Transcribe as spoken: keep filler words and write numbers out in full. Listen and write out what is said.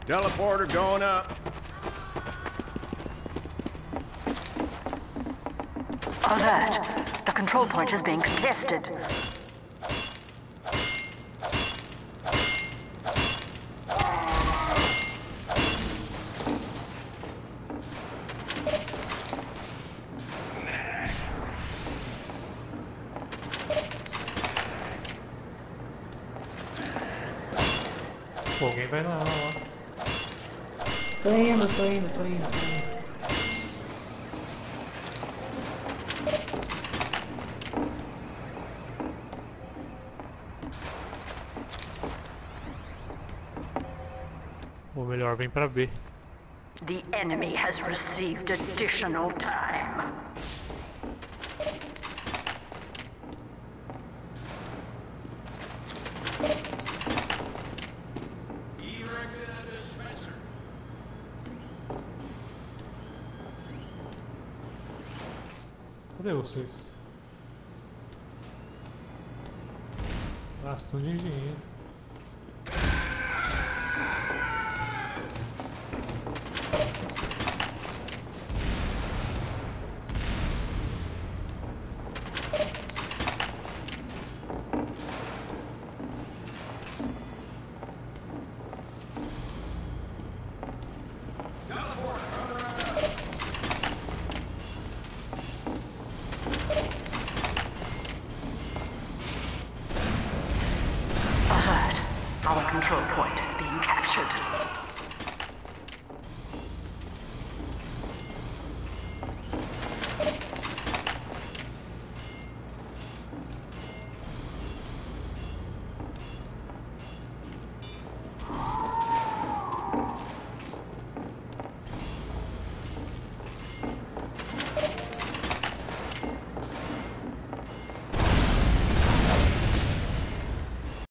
Teleporter going up. Alert! The control point is being contested. Pô, alguém vai lá, ó. Tô indo, tô indo, tô indo, tô indo. Ou melhor, vem pra B. The enemy has received additional time. dispenser. Cadê vocês? Gastam de dinheiro. Alert! Our control point is being captured.